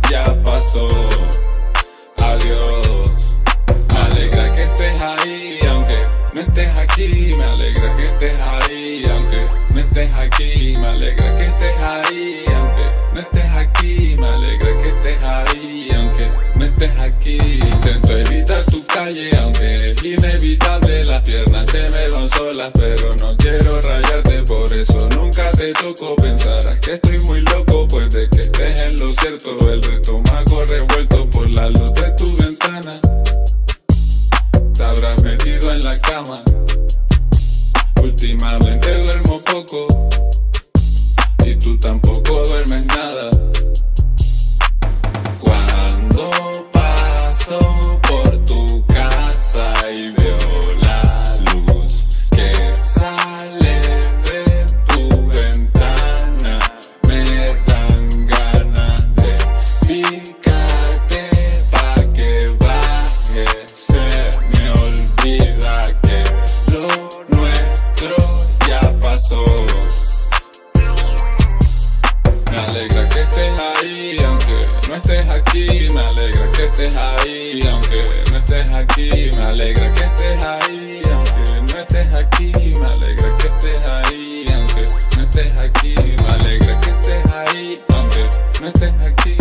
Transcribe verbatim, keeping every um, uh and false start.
ya pasó. Adiós. Me alegra que estés ahí, aunque no estés aquí. Me alegra que estés ahí, aunque no estés aquí. Me alegra que estés ahí, aunque no estés aquí. Me alegra que estés ahí, aunque no estés aquí. Intento evitar tu calle, aunque es inevitable. Las piernas se me van solas, pero no quiero rayarte. Por eso nunca te toco. Pensarás que estoy muy loco, pues de que estés en lo cierto. El estómago revuelto por la luz de tu ventana. Te habrás metido en la cama. Últimamente duermo poco y tú tampoco duermes nada. Cuando paso por tu casa y veo la luz que sale de tu ventana, me dan ganas de picarte pa' que baje. Se me olvida que lo nuestro ya pasó. Me alegra que estés ahí, aunque no estés aquí. Me alegra que estés ahí, aunque no estés aquí. Me alegra que estés ahí, aunque no estés aquí. Me alegra que estés ahí, aunque no estés aquí. Me alegra que estés ahí, aunque no estés aquí.